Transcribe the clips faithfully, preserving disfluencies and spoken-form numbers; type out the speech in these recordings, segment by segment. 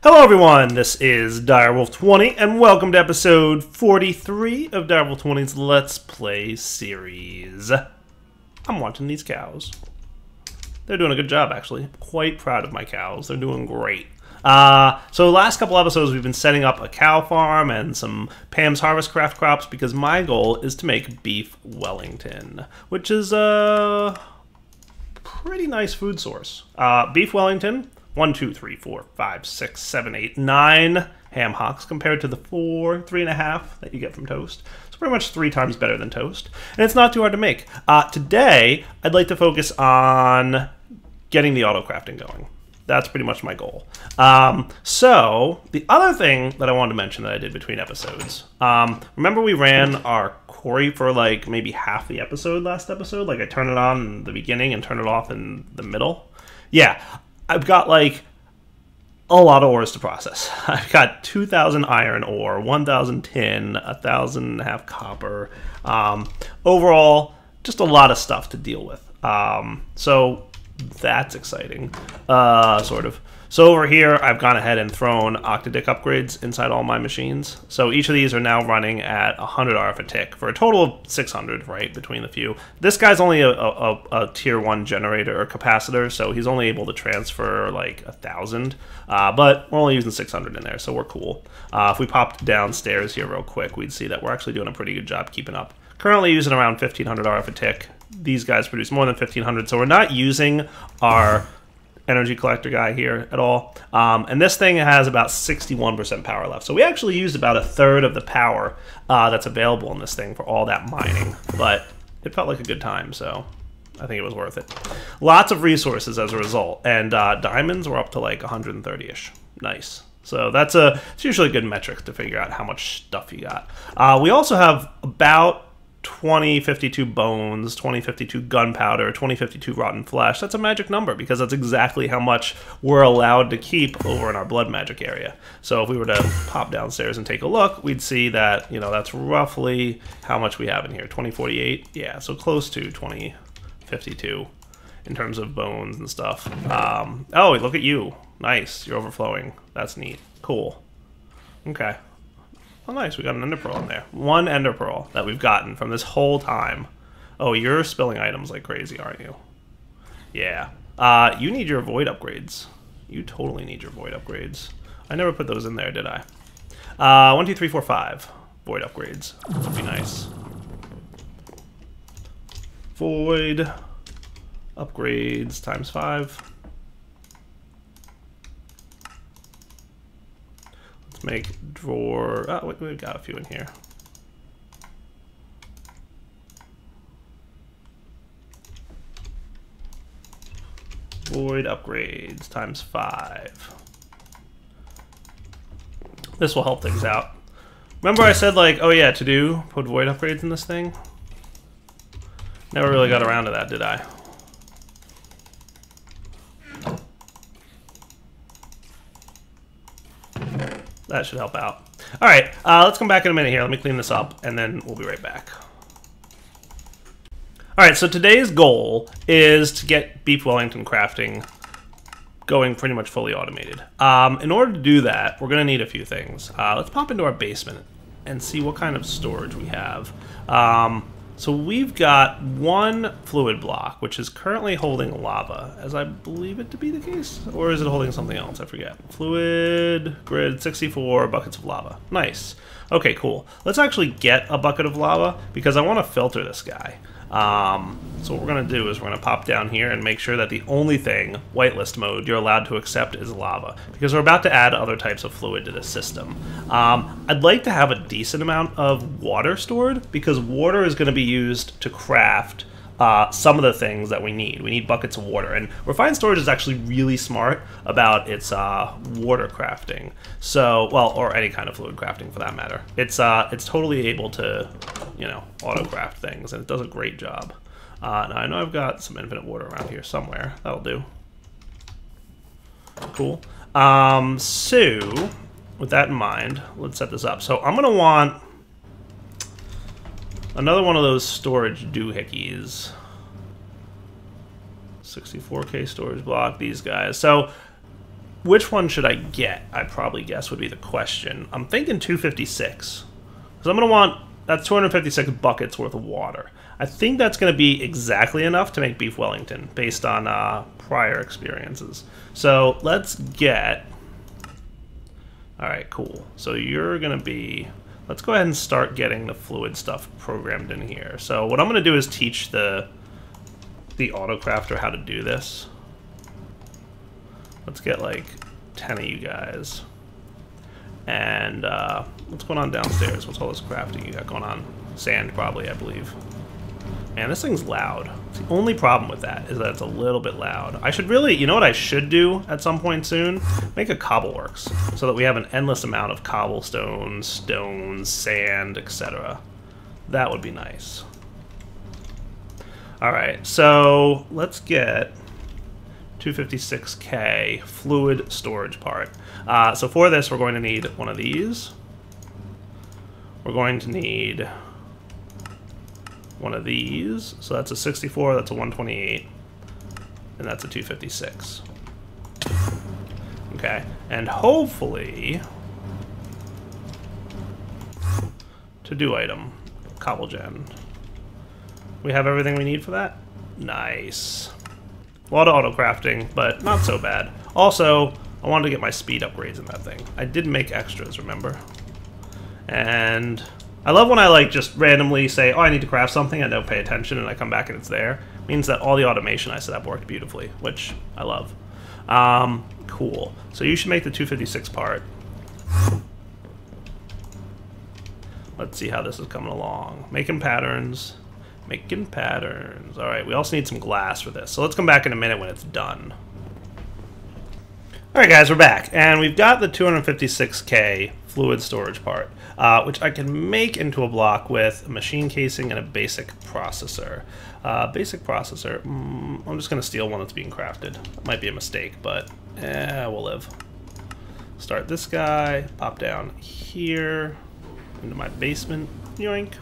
Hello everyone, this is Direwolf twenty, and welcome to episode forty-three of Direwolf twenty's Let's Play series. I'm watching these cows. They're doing a good job, actually. Quite proud of my cows. They're doing great. Uh, so last couple episodes we've been setting up a cow farm and some Pam's Harvest Craft crops because my goal is to make beef Wellington, which is a pretty nice food source. Uh, beef Wellington, one, two, three, four, five, six, seven, eight, nine ham hocks compared to the four, three and a half that you get from toast. It's pretty much three times better than toast, and it's not too hard to make. Uh, today, I'd like to focus on getting the auto crafting going. That's pretty much my goal. Um, so, the other thing that I wanted to mention that I did between episodes, um, remember we ran our quarry for like maybe half the episode last episode? Like I turned it on in the beginning and turned it off in the middle? Yeah. I've got like a lot of ores to process. I've got two thousand iron ore, one thousand tin, one thousand and a half copper. Um, overall, just a lot of stuff to deal with. Um, so that's exciting, uh, sort of. So over here, I've gone ahead and thrown Octadic upgrades inside all my machines. So each of these are now running at one hundred R F a tick for a total of six hundred, right, between the few. This guy's only a, a, a tier one generator or capacitor, so he's only able to transfer like a thousand. Uh, but we're only using six hundred in there, so we're cool. Uh, if we popped downstairs here real quick, we'd see that we're actually doing a pretty good job keeping up. Currently using around fifteen hundred R F a tick. These guys produce more than fifteen hundred, so we're not using our energy collector guy here at all. Um, and this thing has about sixty-one percent power left. So we actually used about a third of the power uh, that's available in this thing for all that mining. But it felt like a good time, so I think it was worth it. Lots of resources as a result. And uh, diamonds were up to like one hundred thirty-ish. Nice. So that's a, it's usually a good metric to figure out how much stuff you got. Uh, we also have about twenty fifty-two bones, twenty fifty-two gunpowder, twenty fifty-two rotten flesh. That's a magic number because that's exactly how much we're allowed to keep over in our blood magic area. So if we were to pop downstairs and take a look, we'd see that, you know, that's roughly how much we have in here. twenty forty-eight, yeah, so close to twenty fifty-two in terms of bones and stuff. Um, oh, look at you. Nice, you're overflowing. That's neat. Cool. Okay. Oh, nice. We got an ender pearl in there. One ender pearl that we've gotten from this whole time. Oh, you're spilling items like crazy, aren't you? Yeah. Uh, you need your void upgrades. You totally need your void upgrades. I never put those in there, did I? Uh, one, two, three, four, five. Void upgrades. That would be nice. Void upgrades times five. Make drawer. Oh, we've got a few in here. Void upgrades times five. This will help things out. Remember I said like, oh yeah, to do put void upgrades in this thing? Never really got around to that, did I? That should help out. All right, uh, let's come back in a minute here. Let me clean this up, and then we'll be right back. All right, so today's goal is to get beef Wellington crafting going pretty much fully automated. Um, in order to do that, we're going to need a few things. Uh, let's pop into our basement and see what kind of storage we have. Um, so we've got one fluid block, which is currently holding lava, as I believe it to be the case. Or is it holding something else? I forget. Fluid, grid, sixty-four buckets of lava. Nice. Okay, cool. Let's actually get a bucket of lava, because I want to filter this guy. Um, so what we're going to do is we're going to pop down here and make sure that the only thing, whitelist mode, you're allowed to accept is lava. Because we're about to add other types of fluid to this system. Um, I'd like to have a decent amount of water stored, because water is going to be used to craft uh, some of the things that we need. We need buckets of water. And Refined Storage is actually really smart about its uh, water crafting. So, well, or any kind of fluid crafting for that matter. It's, uh, it's totally able to, you know, auto-craft things, and it does a great job. Uh, now, I know I've got some infinite water around here somewhere. That'll do. Cool. Um, so, with that in mind, let's set this up. So, I'm going to want another one of those storage doohickeys. sixty-four K storage block, these guys. So which one should I get? I probably guess would be the question. I'm thinking two fifty-six. Because I'm going to want, that's two hundred fifty-six buckets worth of water. I think that's going to be exactly enough to make beef Wellington, based on uh, prior experiences. So let's get... Alright, cool. So you're going to be... Let's go ahead and start getting the fluid stuff programmed in here. So what I'm going to do is teach the, the autocrafter how to do this. Let's get like ten of you guys. And uh, what's going on downstairs? What's all this crafting you got going on? Sand, probably, I believe. Man, this thing's loud. The only problem with that is that it's a little bit loud. I should really, you know what I should do at some point soon? Make a cobbleworks so that we have an endless amount of cobblestone, stones, sand, et cetera. That would be nice. Alright, so let's get two fifty-six K fluid storage part. Uh, so for this, we're going to need one of these. We're going to need one of these. So that's a sixty-four, that's a one twenty-eight, and that's a two fifty-six. Okay, and hopefully, to-do item, cobble gen. We have everything we need for that? Nice. A lot of auto crafting, but not so bad. Also, I wanted to get my speed upgrades in that thing. I did make extras, remember? And I love when I like just randomly say, oh, I need to craft something, I don't pay attention, and I come back and it's there. It means that all the automation I set up worked beautifully, which I love. Um, cool. So you should make the two fifty-six part. Let's see how this is coming along. Making patterns. Making patterns. Alright, we also need some glass for this. So let's come back in a minute when it's done. Alright guys, we're back. And we've got the two fifty-six K fluid storage part, uh, which I can make into a block with a machine casing and a basic processor. Uh, basic processor, mm, I'm just going to steal one that's being crafted. That might be a mistake, but eh, we'll live. Start this guy, pop down here, into my basement, yoink.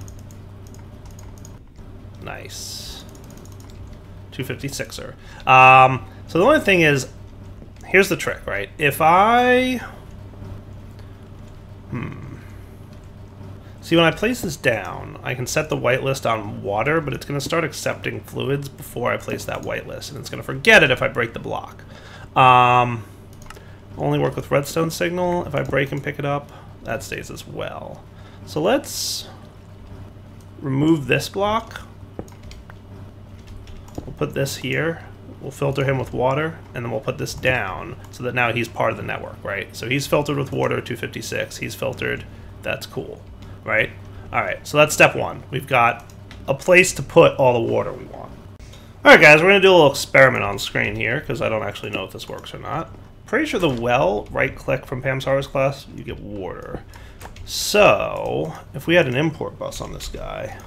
Nice. two fifty-sixer. Um, so the only thing is, here's the trick, right? If I... Hmm. See, when I place this down, I can set the whitelist on water, but it's going to start accepting fluids before I place that whitelist, and it's going to forget it if I break the block. Um, only work with redstone signal. If I break and pick it up, that stays as well. So let's remove this block. We'll put this here. We'll filter him with water, and then we'll put this down so that now he's part of the network, right? So he's filtered with water, two fifty-six. He's filtered. That's cool, right? All right, so that's step one. We've got a place to put all the water we want. All right, guys, we're going to do a little experiment on screen here because I don't actually know if this works or not. Pretty sure the well, right-click from Pam's Harvest class, you get water. So if we had an import bus on this guy,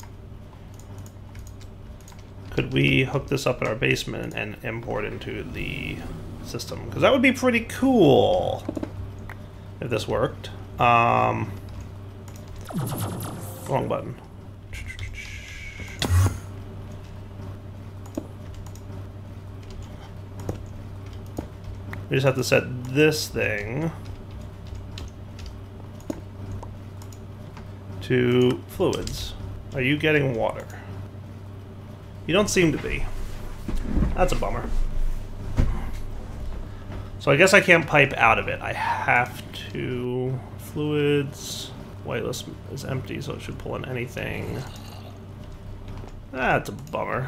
could we hook this up in our basement and import into the system? Because that would be pretty cool if this worked. Um, wrong button. We just have to set this thing to fluids. Are you getting water? You don't seem to be. That's a bummer. So I guess I can't pipe out of it. I have to... Fluids... Whitelist is empty, so it should pull in anything. That's a bummer.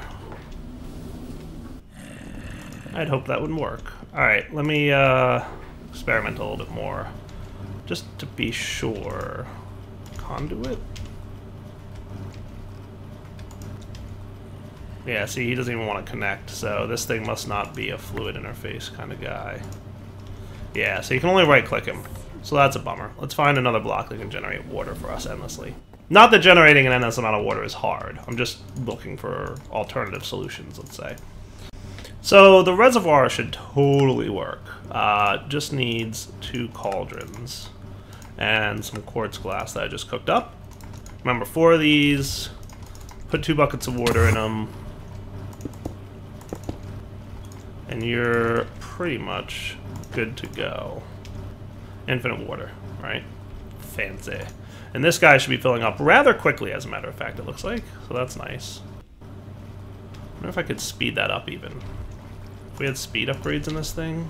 I'd hope that would work. Alright, let me uh, experiment a little bit more. Just to be sure. Conduit? Yeah, see, he doesn't even want to connect, so this thing must not be a fluid interface kind of guy. Yeah, so you can only right-click him. So that's a bummer. Let's find another block that can generate water for us endlessly. Not that generating an endless amount of water is hard. I'm just looking for alternative solutions, let's say. So the reservoir should totally work. Uh, just needs two cauldrons and some quartz glass that I just cooked up. Remember, four of these. Put two buckets of water in them. And you're pretty much good to go. Infinite water, right? Fancy. And this guy should be filling up rather quickly, as a matter of fact, it looks like. So that's nice. I wonder if I could speed that up even. If we had speed upgrades in this thing.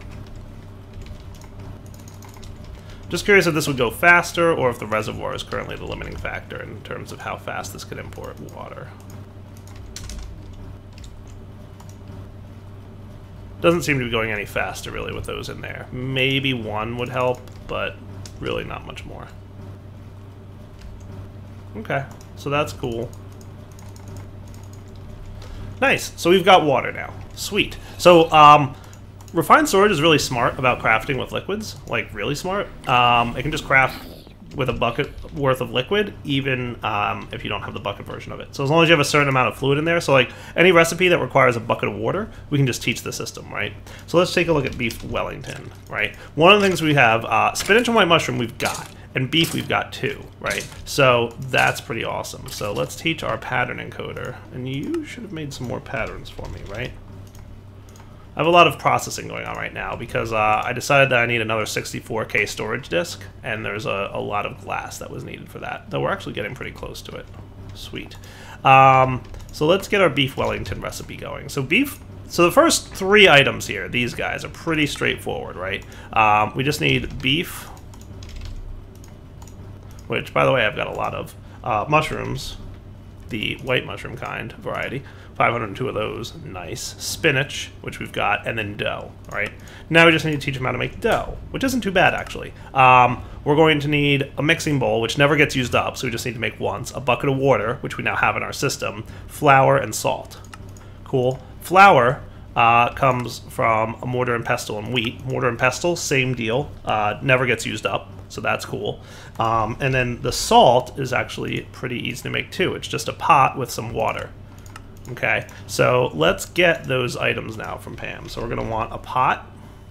Just curious if this would go faster or if the reservoir is currently the limiting factor in terms of how fast this could import water. Doesn't seem to be going any faster really with those in there. Maybe one would help, but really not much more. Okay, so that's cool. Nice, so we've got water now. Sweet. So, um... refined storage is really smart about crafting with liquids, like really smart. Um, it can just craft with a bucket worth of liquid, even um, if you don't have the bucket version of it. So as long as you have a certain amount of fluid in there, so like any recipe that requires a bucket of water, we can just teach the system, right? So let's take a look at beef Wellington, right? One of the things we have, uh, spinach and white mushroom we've got, and beef we've got too, right? So that's pretty awesome. So let's teach our pattern encoder, and you should have made some more patterns for me, right? I have a lot of processing going on right now because uh, I decided that I need another sixty-four K storage disk, and there's a, a lot of glass that was needed for that, though we're actually getting pretty close to it. Sweet. Um, so let's get our beef Wellington recipe going. So beef, so the first three items here, these guys, are pretty straightforward, right? Um, we just need beef, which, by the way, I've got a lot of, uh, mushrooms, the white mushroom kind variety. five hundred two of those, nice. Spinach, which we've got, and then dough, right? Now we just need to teach them how to make dough, which isn't too bad, actually. Um, we're going to need a mixing bowl, which never gets used up, so we just need to make once, a bucket of water, which we now have in our system, flour, and salt. Cool. Flour uh, comes from a mortar and pestle and wheat. Mortar and pestle, same deal, uh, never gets used up, so that's cool. Um, and then the salt is actually pretty easy to make, too. It's just a pot with some water. Okay, so let's get those items now from Pam. So we're going to want a pot.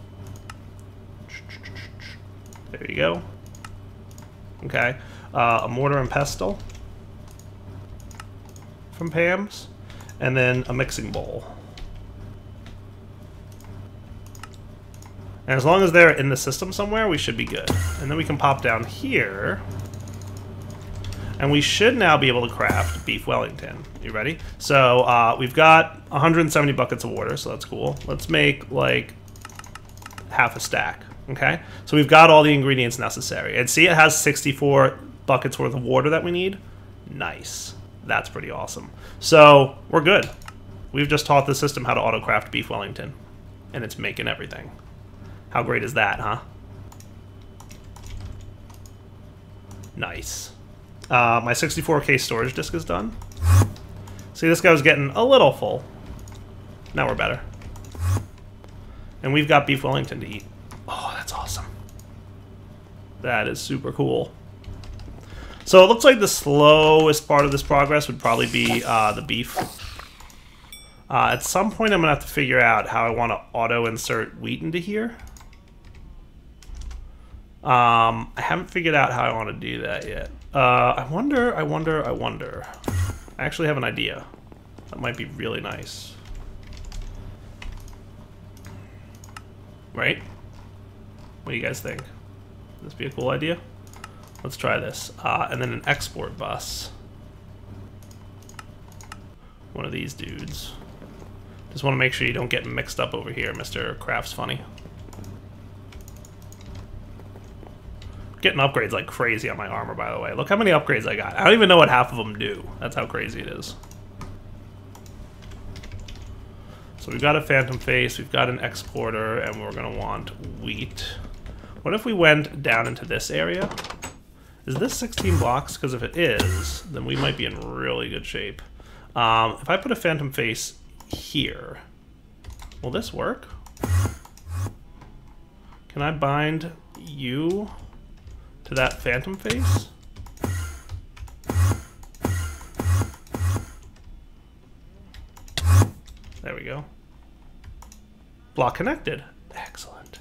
There you go. Okay, uh, a mortar and pestle from Pam's, and then a mixing bowl. And as long as they're in the system somewhere, we should be good. And then we can pop down here. And we should now be able to craft beef Wellington. You ready? So uh, we've got one hundred seventy buckets of water, so that's cool. Let's make like half a stack, okay? So we've got all the ingredients necessary. And see, it has sixty-four buckets worth of water that we need. Nice. That's pretty awesome. So we're good. We've just taught the system how to auto-craft beef Wellington. And it's making everything. How great is that, huh? Nice. Uh, my sixty-four K storage disk is done. See, this guy was getting a little full. Now we're better. And we've got beef Wellington to eat. Oh, that's awesome. That is super cool. So it looks like the slowest part of this progress would probably be uh, the beef. Uh, at some point, I'm going to have to figure out how I want to auto-insert wheat into here. Um, I haven't figured out how I want to do that yet. Uh, I wonder, I wonder, I wonder. I actually have an idea. That might be really nice. Right? What do you guys think? Would this be a cool idea? Let's try this. Uh, and then an export bus. One of these dudes. Just want to make sure you don't get mixed up over here, Mister Crafts Funny. Getting upgrades like crazy on my armor, by the way. Look how many upgrades I got. I don't even know what half of them do. That's how crazy it is. So we've got a phantom face, we've got an exporter, and we're going to want wheat. What if we went down into this area? Is this sixteen blocks? Because if it is, then we might be in really good shape. Um, if I put a phantom face here, will this work? Can I bind you to that phantom face? There we go. Block connected. Excellent.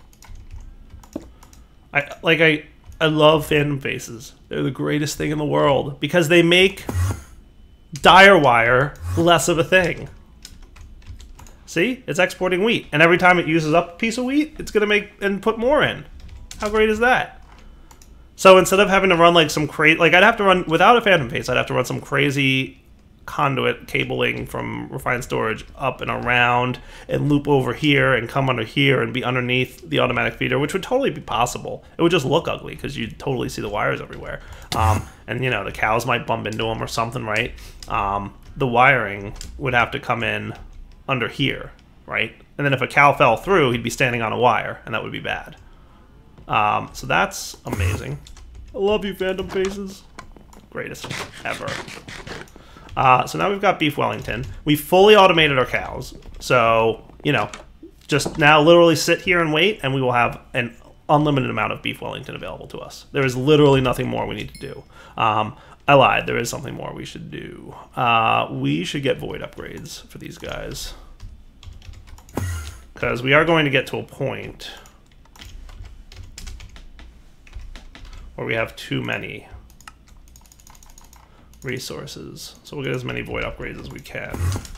I like I I love phantom faces. They're the greatest thing in the world because they make dire wire less of a thing. See? It's exporting wheat. And every time it uses up a piece of wheat, it's going to make and put more in. How great is that? So instead of having to run like some crazy... Like, I'd have to run... Without a Phantom Face, I'd have to run some crazy conduit cabling from Refined Storage up and around and loop over here and come under here and be underneath the automatic feeder, which would totally be possible. It would just look ugly because you'd totally see the wires everywhere. Um, and, you know, the cows might bump into them or something, right? Um, the wiring would have to come in under here, right? And then if a cow fell through, he'd be standing on a wire, and that would be bad. Um, so that's amazing. I love you, Phantom Faces. Greatest ever. Uh, so now we've got Beef Wellington. We fully automated our cows. So, you know, just now literally sit here and wait, and we will have an unlimited amount of Beef Wellington available to us. There is literally nothing more we need to do. Um, I lied. There is something more we should do. Uh, we should get void upgrades for these guys. Because we are going to get to a point where we have too many resources. So we'll get as many void upgrades as we can.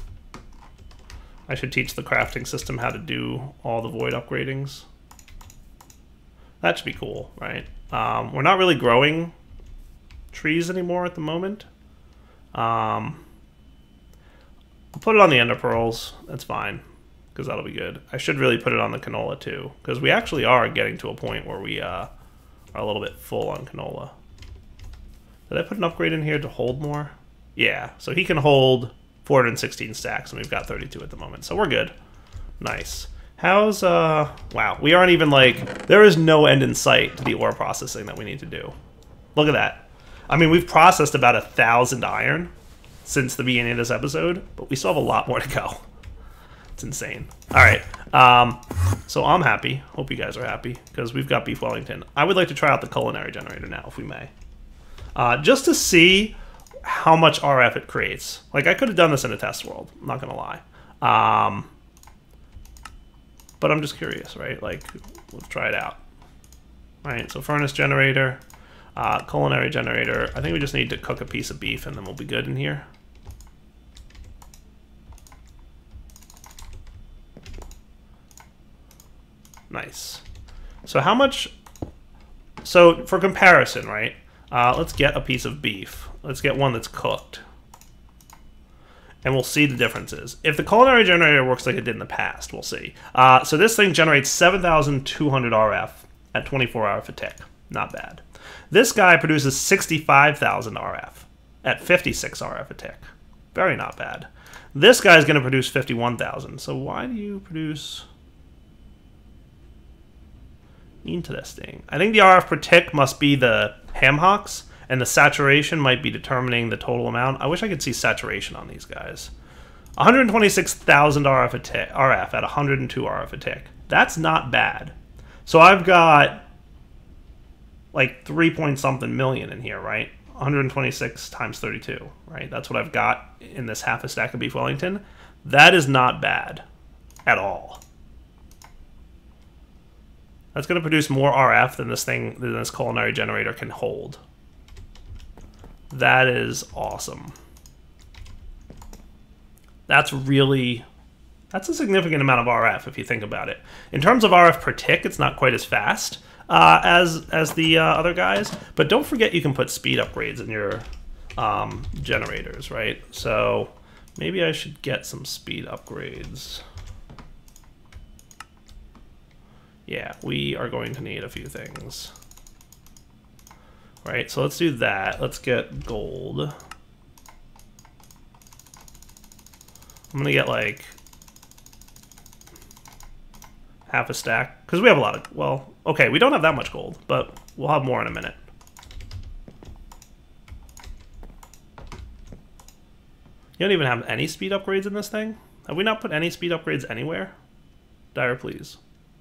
I should teach the crafting system how to do all the void upgradings. That should be cool, right? Um, we're not really growing trees anymore at the moment. Um, I'll put it on the ender pearls. That's fine, because that'll be good. I should really put it on the canola too, because we actually are getting to a point where we uh, are a little bit full on canola. Did I put an upgrade in here to hold more? Yeah, so he can hold four hundred sixteen stacks, and we've got thirty-two at the moment, so we're good. Nice. How's, uh, wow, we aren't even like, there is no end in sight to the ore processing that we need to do. Look at that. I mean, we've processed about a thousand iron since the beginning of this episode, but we still have a lot more to go. It's insane. All right, um, so I'm happy. Hope you guys are happy, because we've got Beef Wellington. I would like to try out the culinary generator now, if we may. Uh, just to see how much R F it creates. Like, I could have done this in a test world, I'm not going to lie. Um, but I'm just curious, right? Like, let's try it out. All right, so furnace generator, uh, culinary generator. I think we just need to cook a piece of beef, and then we'll be good in here. Nice. So how much... So, for comparison, right? Uh, let's get a piece of beef. Let's get one that's cooked. And we'll see the differences. If the culinary generator works like it did in the past, we'll see. Uh, so this thing generates seven thousand two hundred R F at twenty-four hour for tick. Not bad. This guy produces sixty-five thousand R F at fifty-six R F a tick. Very not bad. This guy's going to produce fifty-one thousand. So why do you produce... Interesting. I think the R F per tick must be the ham hocks, and the saturation might be determining the total amount. I wish I could see saturation on these guys. one hundred twenty-six thousand R F a tick, R F at one hundred two R F a tick. That's not bad. So I've got like three point something million in here, right? one hundred twenty-six times thirty-two, right? That's what I've got in this half a stack of Beef Wellington. That is not bad at all. That's going to produce more R F than this thing, than this culinary generator can hold. That is awesome. That's really, that's a significant amount of R F if you think about it. In terms of R F per tick, it's not quite as fast uh, as as the uh, other guys, but don't forget you can put speed upgrades in your um, generators, right? So maybe I should get some speed upgrades. Yeah, we are going to need a few things. Right, so let's do that. Let's get gold. I'm gonna get like half a stack, because we have a lot of, well, okay, we don't have that much gold, but we'll have more in a minute. You don't even have any speed upgrades in this thing? Have we not put any speed upgrades anywhere? Dire, please.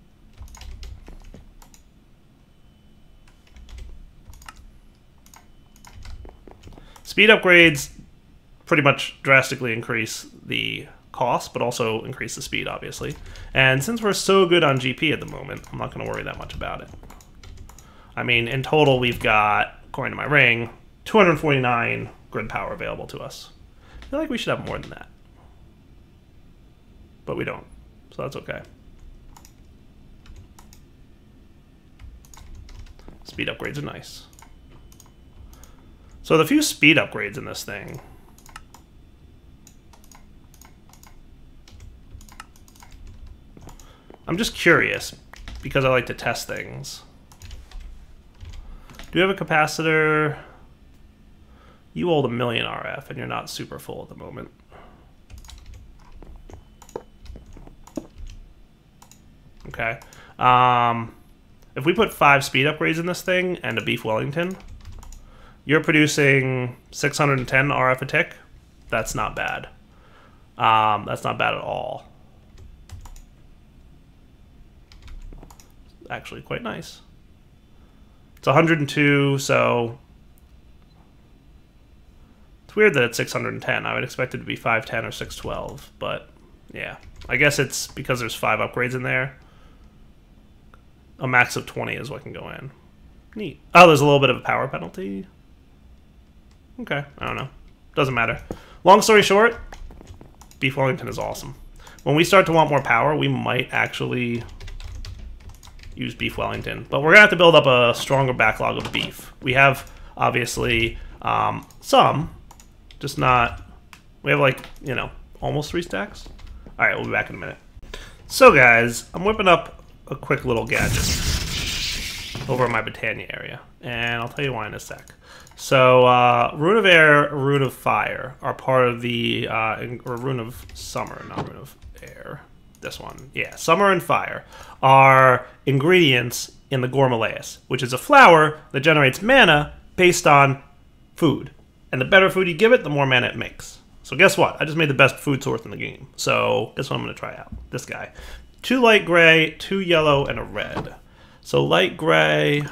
Speed upgrades pretty much drastically increase the cost, but also increase the speed, obviously. And since we're so good on G P at the moment, I'm not going to worry that much about it. I mean, in total, we've got, according to my ring, two hundred forty-nine grid power available to us. I feel like we should have more than that. but we don't, so that's okay. Speed upgrades are nice. So the few speed upgrades in this thing. I'm just curious, because I like to test things. Do we have a capacitor? You hold a million R F, and you're not super full at the moment. Okay. Um, if we put five speed upgrades in this thing and a Beef Wellington, you're producing six hundred ten R F a tick. That's not bad. Um, that's not bad at all. Actually quite nice. It's one hundred two, so it's weird that it's six hundred ten. I would expect it to be five ten or six twelve, but yeah. I guess it's because there's five upgrades in there. A max of twenty is what can go in. Neat. Oh, there's a little bit of a power penalty. Okay, I don't know. Doesn't matter. Long story short, Beef Wellington is awesome. When we start to want more power, we might actually use Beef Wellington. But we're going to have to build up a stronger backlog of beef. We have, obviously, um, some, just not... We have, like, you know, almost three stacks. All right, we'll be back in a minute. So, guys, I'm whipping up a quick little gadget over in my Britannia area. And I'll tell you why in a sec. So, uh, Rune of Air, Rune of Fire are part of the... Uh, or Rune of Summer, not Rune of Air. This one, yeah, Summer and Fire are ingredients in the Gormalaeus, which is a flower that generates mana based on food. And the better food you give it, the more mana it makes. So guess what? I just made the best food source in the game. So guess what I'm going to try out? This guy. Two light gray, two yellow, and a red. So light gray,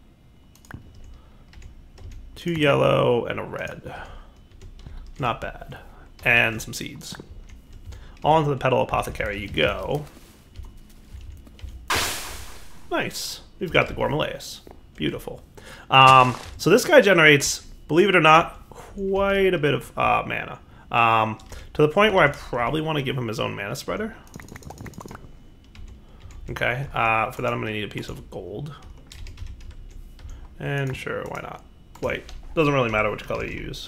two yellow, and a red. Not bad. And some seeds. On to the Petal Apothecary you go. Nice. We've got the Gormalaeus. Beautiful. Um, so this guy generates, believe it or not, quite a bit of uh, mana. Um, to the point where I probably want to give him his own mana spreader. Okay. Uh, for that I'm going to need a piece of gold. And sure, why not? White. Doesn't really matter which color you use.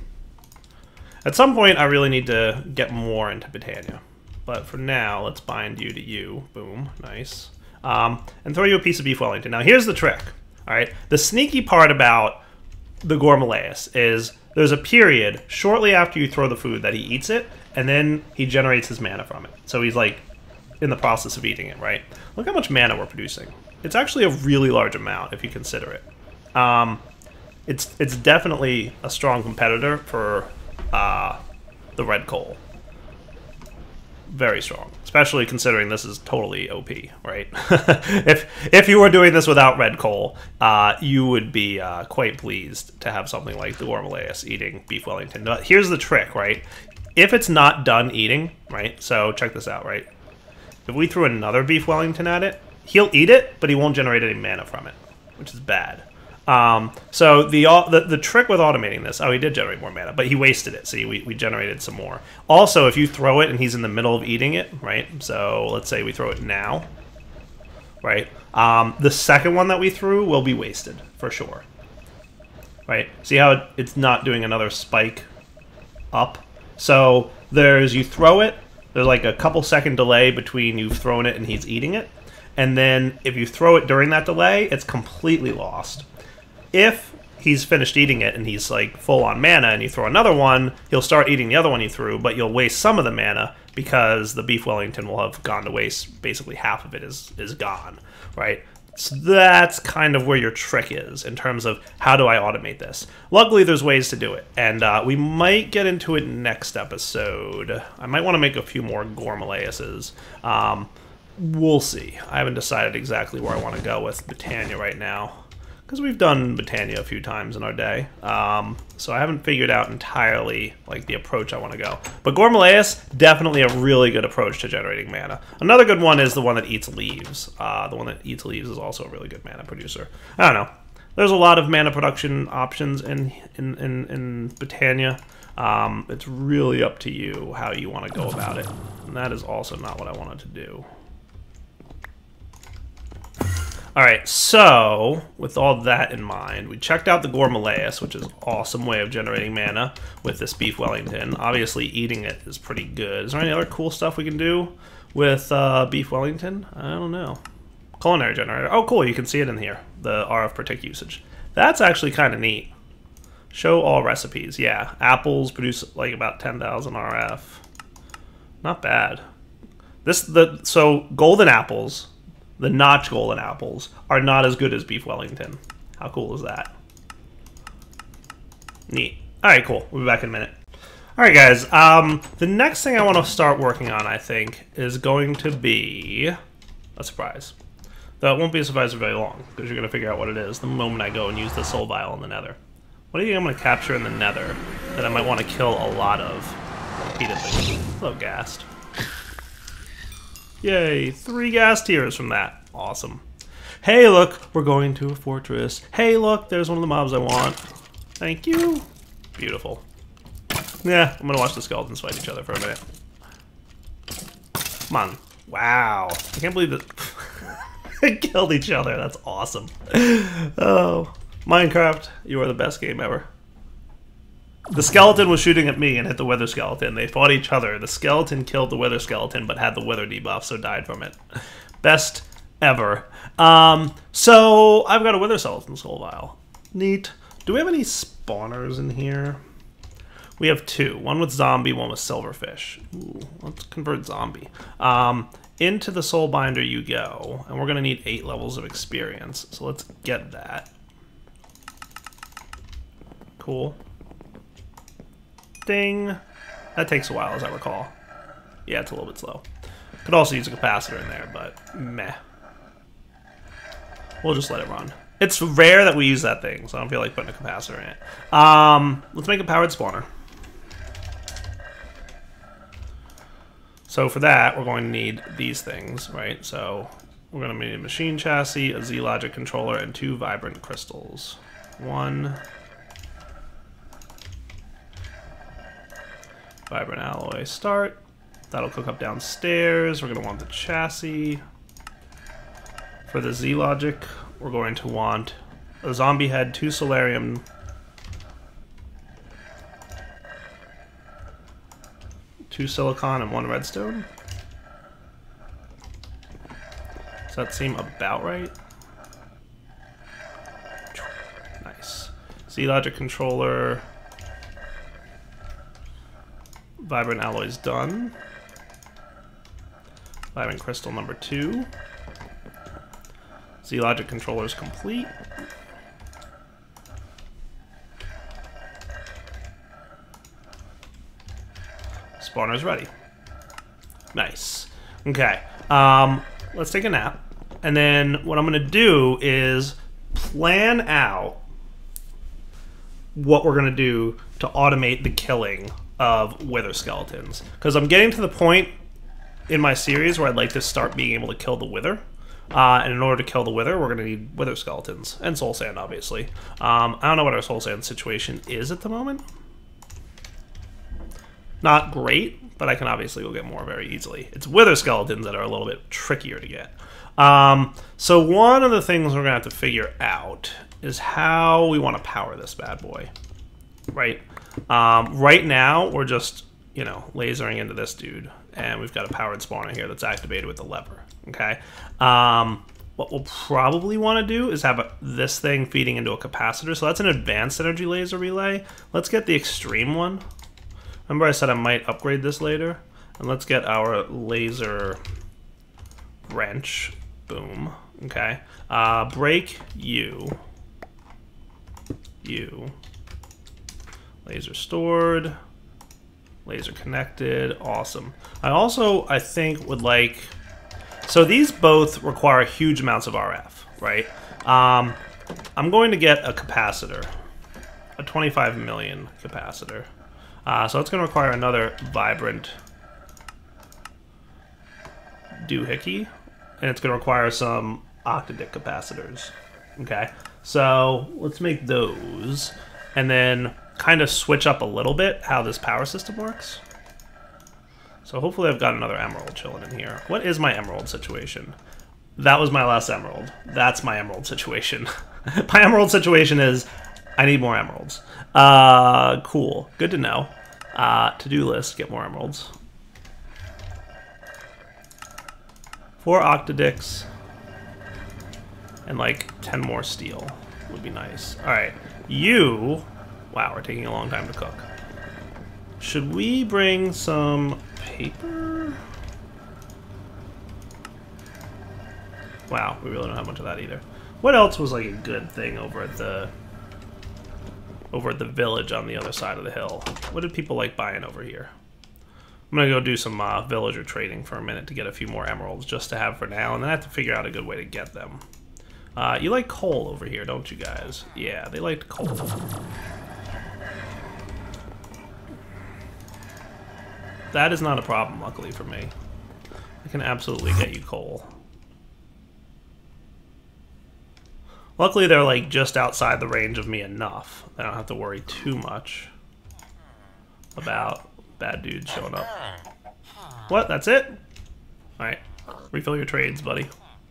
At some point, I really need to get more into Britannia. But for now, let's bind you to you. Boom. Nice. Um, and throw you a piece of Beef Wellington. Now, here's the trick. All right. The sneaky part about the Gormalaeus is there's a period shortly after you throw the food that he eats it, and then he generates his mana from it. So he's, like, in the process of eating it, right? Look how much mana we're producing. It's actually a really large amount if you consider it. Um, it's, it's definitely a strong competitor for... Uh, the red coal. Very strong. Especially considering this is totally O P, right? if if you were doing this without red coal, uh, you would be uh, quite pleased to have something like the Gormalaeus eating Beef Wellington. But here's the trick, right? If it's not done eating, right? So check this out, right? If we threw another Beef Wellington at it, he'll eat it, but he won't generate any mana from it, which is bad. Um, so the, the the trick with automating this, oh, he did generate more mana, but he wasted it. See, we, we generated some more. Also, if you throw it and he's in the middle of eating it, right? So let's say we throw it now, right? Um, the second one that we threw will be wasted, for sure. Right? See how it, it's not doing another spike up? So there's, you throw it, there's like a couple second delay between you've thrown it and he's eating it. And then if you throw it during that delay, it's completely lost. If he's finished eating it and he's like full on mana and you throw another one, he'll start eating the other one you threw, but you'll waste some of the mana because the Beef Wellington will have gone to waste. Basically half of it is, is gone, right? So that's kind of where your trick is in terms of how do I automate this. Luckily, there's ways to do it, and uh, we might get into it next episode. I might want to make a few more Gormalaeuses. Um, we'll see. I haven't decided exactly where I want to go with Britannia right now, because we've done Britannia a few times in our day. Um, so I haven't figured out entirely like the approach I want to go. But Gormalaeus, definitely a really good approach to generating mana. Another good one is the one that eats leaves. Uh, the one that eats leaves is also a really good mana producer. I don't know. There's a lot of mana production options in in, in, in Britannia. Um, it's really up to you how you want to go about it. And that is also not what I wanted to do. Alright, so, with all that in mind, we checked out the Gormalaeus, which is an awesome way of generating mana with this Beef Wellington. Obviously, eating it is pretty good. Is there any other cool stuff we can do with uh, Beef Wellington? I don't know. Culinary generator. Oh, cool, you can see it in here, the R F per tick usage. That's actually kind of neat. Show all recipes. Yeah, apples produce like about ten thousand R F. Not bad. This the So, golden apples... The notch golden apples are not as good as Beef Wellington. How cool is that? Neat. Alright, cool. We'll be back in a minute. Alright, guys. Um, the next thing I want to start working on, I think, is going to be a surprise. Though it won't be a surprise for very long, because you're going to figure out what it is the moment I go and use the soul vial in the nether. What do you think I'm going to capture in the nether that I might want to kill a lot of repeatedly? Hello, Ghast. Yay, three gas tiers from that. Awesome. Hey, look, we're going to a fortress. Hey, look, there's one of the mobs I want. Thank you. Beautiful. Yeah, I'm gonna watch the skeletons fight each other for a minute. Come on. Wow. I can't believe that they killed each other. That's awesome. Oh, Minecraft, you are the best game ever. The skeleton was shooting at me and hit the wither skeleton. They fought each other. The skeleton killed the wither skeleton, but had the wither debuff, so died from it. Best ever. Um, so, I've got a wither skeleton soul vial. Neat. Do we have any spawners in here? We have two. One with zombie, one with silverfish. Ooh, let's convert zombie. Um, into the soul binder you go, and we're going to need eight levels of experience. So let's get that. Cool. Ding. That takes a while, as I recall. Yeah, it's a little bit slow. Could also use a capacitor in there, but meh. We'll just let it run. It's rare that we use that thing, so I don't feel like putting a capacitor in it. Um, let's make a powered spawner. So for that, we're going to need these things, right? So we're going to need a machine chassis, a Z-Logic controller, and two vibrant crystals. One... Vibrant alloy start. That'll cook up downstairs. We're going to want the chassis. For the Z-Logic, we're going to want a zombie head, two solarium, two silicon, and one redstone. Does that seem about right? Nice. Z-Logic controller. Vibrant alloy's done. Vibrant crystal number two. Z-Logic controller's complete. Spawner's ready. Nice. Okay. Um, let's take a nap. And then what I'm going to do is plan out what we're going to do to automate the killing of wither skeletons, because I'm getting to the point in my series where I'd like to start being able to kill the wither, uh, and in order to kill the wither, we're going to need wither skeletons and soul sand, obviously. Um, I don't know what our soul sand situation is at the moment. Not great, but I can obviously go get more very easily. It's wither skeletons that are a little bit trickier to get. Um, so one of the things we're going to have to figure out is how we want to power this bad boy, right? Um, right now, we're just, you know, lasering into this dude, and we've got a powered spawner here that's activated with the lever, okay? Um, what we'll probably want to do is have a, this thing feeding into a capacitor, so that's an advanced energy laser relay. Let's get the extreme one. Remember I said I might upgrade this later? And let's get our laser wrench. Boom, okay? Uh, break you. You. Laser stored, laser connected, awesome. I also, I think, would like, so these both require huge amounts of R F, right? Um, I'm going to get a capacitor, a twenty-five million capacitor. Uh, so it's going to require another vibrant doohickey, and it's going to require some octadic capacitors, okay? So let's make those, and then kind of switch up a little bit how this power system works. So hopefully I've got another emerald chilling in here. What is my emerald situation? That was my last emerald. That's my emerald situation. My emerald situation is I need more emeralds. Uh, cool. Good to know. Uh, to-do list, get more emeralds. Four Octodix. And like ten more steel would be nice. Alright. You... Wow, we're taking a long time to cook. Should we bring some paper? Wow, we really don't have much of that either. What else was like a good thing over at the over at the village on the other side of the hill? What did people like buying over here? I'm gonna go do some uh, villager trading for a minute to get a few more emeralds just to have for now, and then I have to figure out a good way to get them. Uh, you like coal over here, don't you guys? Yeah, they liked coal. That is not a problem, luckily for me. I can absolutely get you coal. Luckily, they're like just outside the range of me enough. I don't have to worry too much about bad dudes showing up. What? That's it? Alright. Refill your trades, buddy.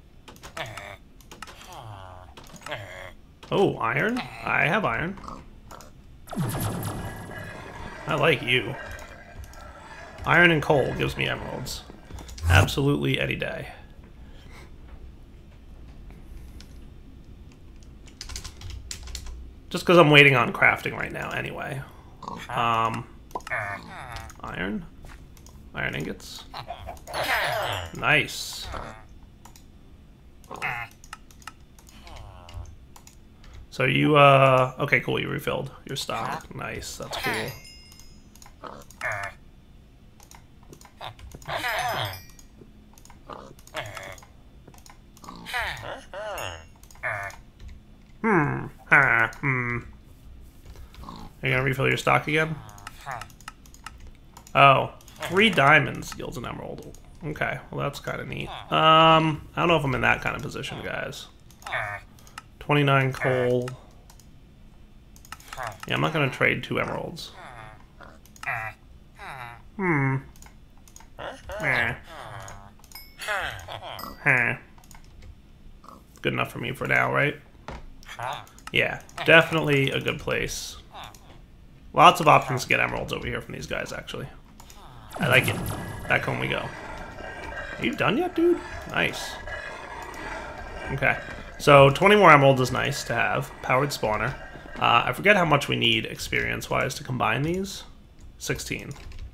Oh, iron? I have iron. I like you. Iron and coal gives me emeralds. Absolutely any day. Just because I'm waiting on crafting right now anyway. Um, iron? Iron ingots? Nice. So you, uh... Okay, cool, you refilled your stock. Nice, that's cool. Hmm. Ha. Hmm. Are you gonna refill your stock again? Oh. Three diamonds yields an emerald. Okay, well that's kind of neat. Um, I don't know if I'm in that kind of position, guys. twenty-nine coal. Yeah, I'm not gonna trade two emeralds. Hmm. Eh. Huh. Good enough for me for now, right? Yeah, definitely a good place. Lots of options to get emeralds over here from these guys, actually. I like it. Back home we go. Are you done yet, dude? Nice. Okay. So, twenty more emeralds is nice to have. Powered spawner. Uh, I forget how much we need experience-wise to combine these. sixteen.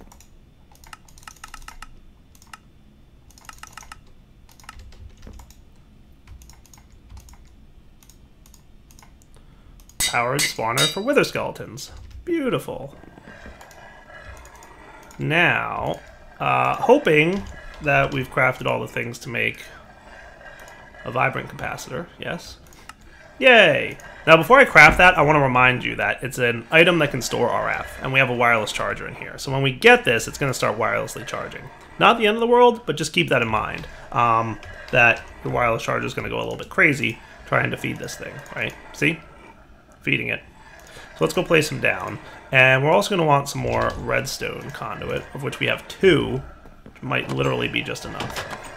Powered spawner for wither skeletons. Beautiful. Now, uh, hoping that we've crafted all the things to make a vibrant capacitor. Yes. Yay! Now, before I craft that, I want to remind you that it's an item that can store R F, and we have a wireless charger in here. So when we get this, it's going to start wirelessly charging. Not the end of the world, but just keep that in mind. Um, that your wireless charger is going to go a little bit crazy trying to feed this thing, right? See? Feeding it. So let's go place them down. And we're also going to want some more redstone conduit, of which we have two, which might literally be just enough.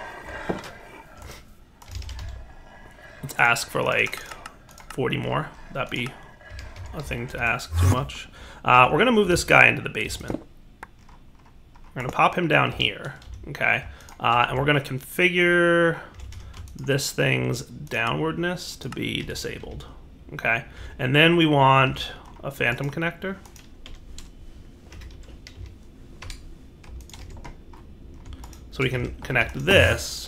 Let's ask for like forty more. That'd be a thing to ask too much. Uh, we're going to move this guy into the basement. We're going to pop him down here, okay? Uh, and we're going to configure this thing's downwardness to be disabled, okay? And then we want a phantom connector. So we can connect this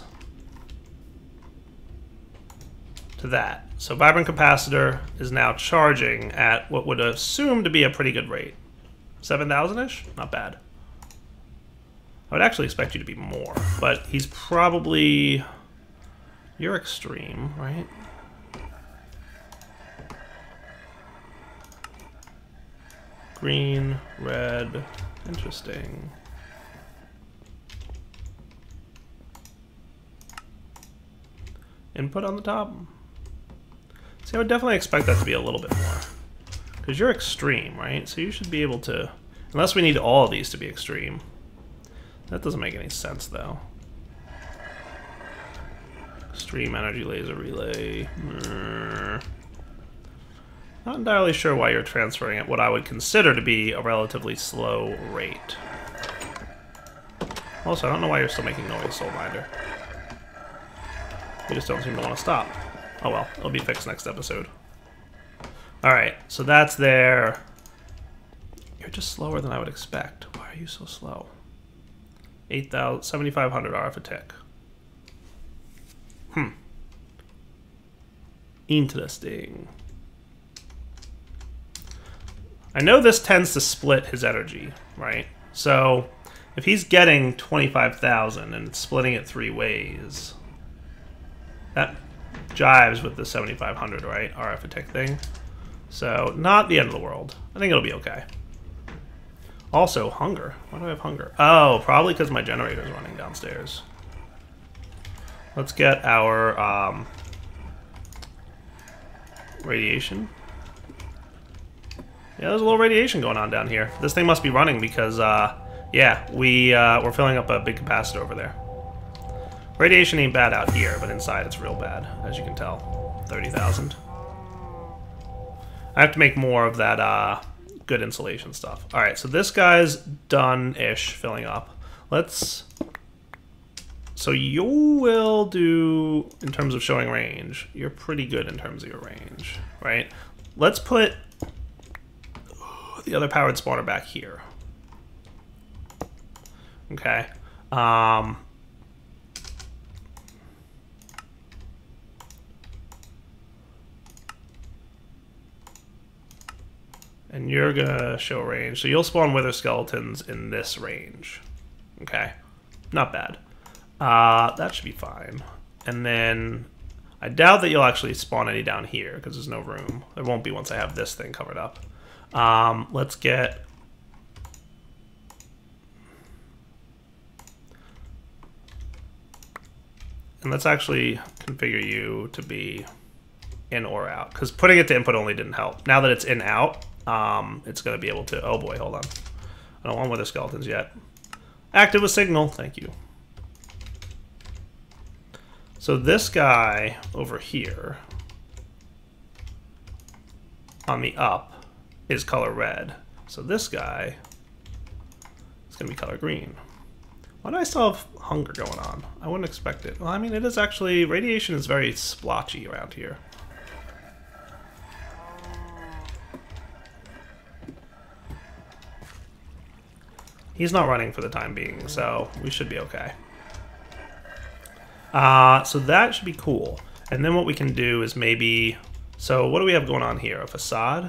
to that. So vibrant capacitor is now charging at what would assume to be a pretty good rate. seven thousand-ish? Not bad. I would actually expect you to be more, but he's probably... You're extreme, right? Green, red, interesting. Input on the top. See, I would definitely expect that to be a little bit more. Because you're extreme, right? So you should be able to... Unless we need all of these to be extreme. That doesn't make any sense, though. Extreme energy laser relay. Mm. Not entirely sure why you're transferring at what I would consider to be a relatively slow rate. Also, I don't know why you're still making noise, Soulbinder. You just don't seem to want to stop. Oh well, it'll be fixed next episode. Alright, so that's there. You're just slower than I would expect. Why are you so slow? eight thousand, seventy-five hundred R F a tick. Hmm. Interesting. I know this tends to split his energy, right? So, if he's getting twenty-five thousand and splitting it three ways, that jives with the seventy-five hundred, right? R F a tick thing. So, not the end of the world. I think it'll be okay. Also, hunger. Why do I have hunger? Oh, probably because my generator's running downstairs. Let's get our um, radiation. Yeah, there's a little radiation going on down here. This thing must be running because, uh, yeah, we, uh, we're filling up a big capacitor over there. Radiation ain't bad out here, but inside it's real bad, as you can tell. thirty thousand. I have to make more of that uh, good insulation stuff. Alright, so this guy's done-ish filling up. Let's... So you will do, in terms of showing range, you're pretty good in terms of your range, right? Let's put the other powered spawner back here. Okay. Um... And you're gonna show range. So you'll spawn wither skeletons in this range. Okay. Not bad. Uh, that should be fine. And then I doubt that you'll actually spawn any down here because there's no room. There won't be once I have this thing covered up. Um, let's get... And let's actually configure you to be in or out. Because putting it to input only didn't help. Now that it's in out, um, it's going to be able to... Oh boy, hold on. I don't want wither skeletons yet. Active with signal. Thank you. So this guy over here on the up is color red. So this guy is going to be color green. Why do I still have hunger going on? I wouldn't expect it. Well, I mean, it is actually... Radiation is very splotchy around here. He's not running for the time being, so we should be okay. Uh, so that should be cool. And then what we can do is maybe... So what do we have going on here? A facade?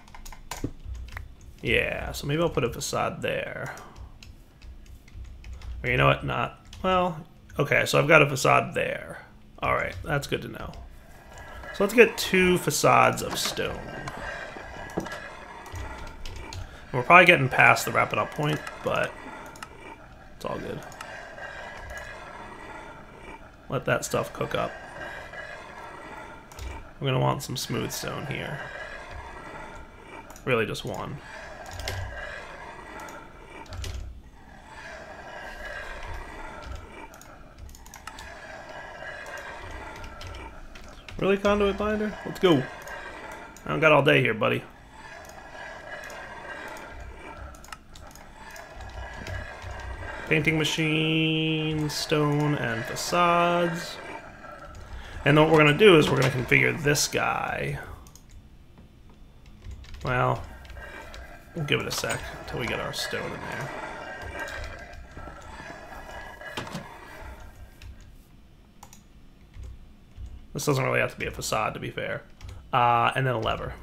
Yeah, so maybe I'll put a facade there. Or you know what? Not... Well, okay, so I've got a facade there. Alright, that's good to know. So let's get two facades of stone. We're probably getting past the wrap it up point, but it's all good. Let that stuff cook up. We're going to want some smooth stone here. Really just one. Really, conduit binder? Let's go. I don't got all day here, buddy. Painting machine, stone, and facades. And then what we're going to do is we're going to configure this guy. Well, we'll give it a sec until we get our stone in there. This doesn't really have to be a facade, to be fair. Uh, and then a lever.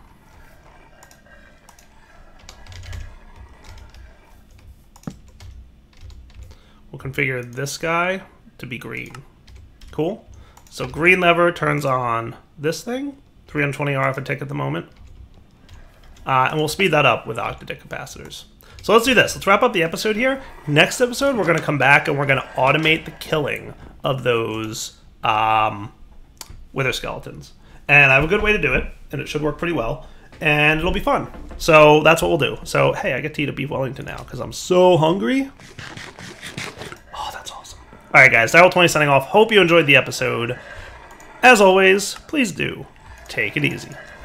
We'll configure this guy to be green. Cool. So green lever turns on this thing, three hundred twenty R F a tick at the moment. Uh, and we'll speed that up with octadic capacitors. So let's do this. Let's wrap up the episode here. Next episode, we're going to come back and we're going to automate the killing of those um, wither skeletons. And I have a good way to do it, and it should work pretty well. and it'll be fun. So that's what we'll do. So, hey, I get to eat a beef Wellington now because I'm so hungry. Oh, that's awesome. All right, guys, Direwolf twenty signing off. Hope you enjoyed the episode. As always, please do take it easy.